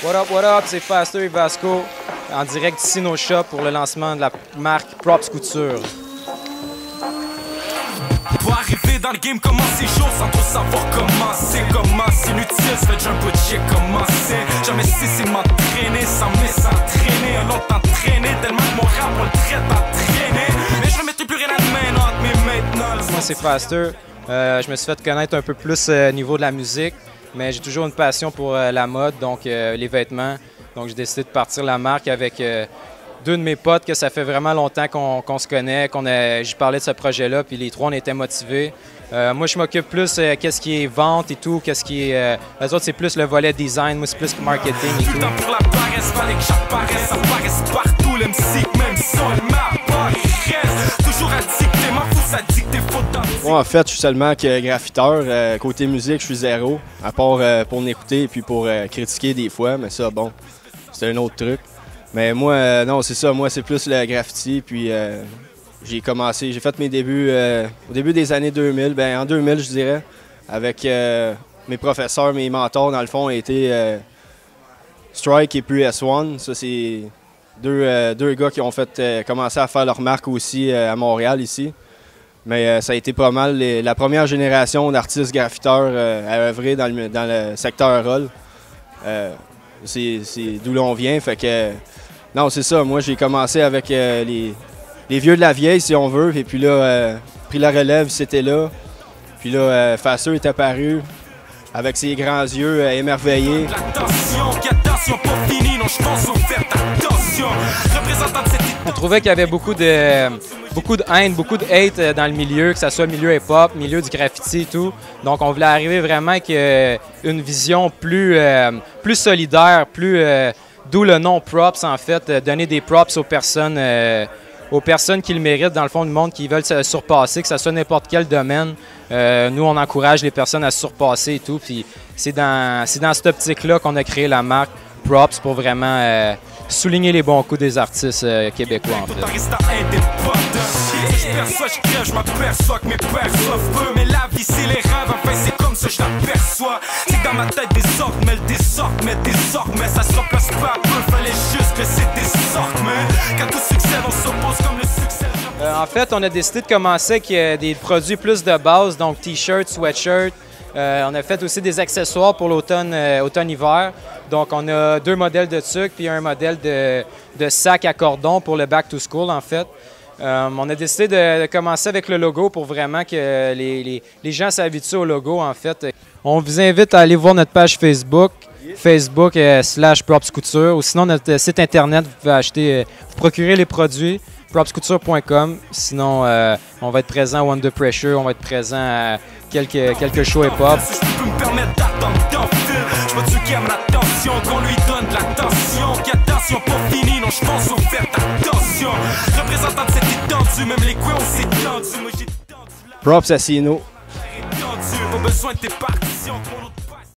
What up, c'est Faster et Vasco en direct d'ici nos shops pour le lancement de la marque Props Couture. Pour arriver dans le game, comment c'est chaud sans trop savoir comment c'est inutile, ça fait un peu de chier comment c'est. Jamais cessé de m'entraîner sans s'entraîner, un long temps traîné, tellement que mon rap on le traite entraîné. Mais je ne mettrai plus rien à main entre mes maintenant. Moi c'est Faster, je me suis fait connaître un peu plus au niveau de la musique, mais j'ai toujours une passion pour la mode, donc les vêtements. Donc j'ai décidé de partir la marque avec deux de mes potes que ça fait vraiment longtemps qu'on se connaît, j'y parlais de ce projet-là, puis les trois on était motivés. Moi je m'occupe plus qu'est-ce qui est vente et tout, qu'est-ce qui est... les autres c'est plus le volet design, moi c'est plus marketing et tout. Pour la paresse, fallait que j'apparaisse, ça paraisse partout, l'MC, même son reste. Toujours à dicter, m'en fous, ça dicte tes fautes. Moi en fait je suis seulement que graffiteur, côté musique je suis zéro, à part pour l'écouter et puis pour critiquer des fois, mais ça bon, c'est un autre truc. Mais moi, non, c'est ça. Moi, c'est plus le graffiti. Puis j'ai fait mes débuts au début des années 2000. Ben en 2000, je dirais, avec mes professeurs, mes mentors, dans le fond, étaient Strike et puis S1. Ça, c'est deux gars qui ont fait commencer à faire leur marque aussi à Montréal, ici. Mais ça a été pas mal la première génération d'artistes graffiteurs à œuvrer dans le secteur roll. C'est d'où l'on vient, fait que... Non, c'est ça. Moi, j'ai commencé avec les vieux de la vieille, si on veut. Et puis là, pris la relève, c'était là. Puis là, Faster est apparu avec ses grands yeux émerveillés. On trouvait qu'il y avait beaucoup de haine, beaucoup de hate dans le milieu, que ce soit milieu hip-hop, milieu du graffiti et tout. Donc, on voulait arriver vraiment avec une vision plus solidaire, d'où le nom Props, en fait, donner des props aux personnes qui le méritent, dans le fond du monde, qui veulent se surpasser, que ce soit n'importe quel domaine. Nous, on encourage les personnes à se surpasser et tout. Puis c'est dans cette optique-là qu'on a créé la marque Props pour vraiment souligner les bons coups des artistes québécois, en fait. Je m'aperçois que mes pères soient peu, mais la vie c'est les rêves, enfin c'est comme ça je l'aperçois. C'est dans ma tête des sortes, mais ça se remplace pas un peu, fallait juste que c'est des sortes, mais quand tout succès on s'oppose comme le succès. En fait, on a décidé de commencer avec des produits plus de base, donc t-shirts, sweatshirts. On a fait aussi des accessoires pour l'automne-hiver. Donc, on a deux modèles de tuque puis un modèle de sac à cordon pour le back to school, en fait. On a décidé de commencer avec le logo pour vraiment que les gens s'habituent au logo, en fait. On vous invite à aller voir notre page Facebook, /Props Couture, ou sinon notre site internet, vous pouvez vous procurer les produits, propscouture.com. Sinon, on va être présent à Under Pressure, on va être présent à quelques shows hip-hop. Si je peux me permettre d'attendre dans le fil, je veux qu'il aime l'attention, qu'on lui donne de l'attention, qu'attention pas fini, non je pense au fait attention. Représentant de cette étendue, même les couilles on s'est tendu, moi j'ai tendu la... Props à Sino. Pas besoin de tes partitions.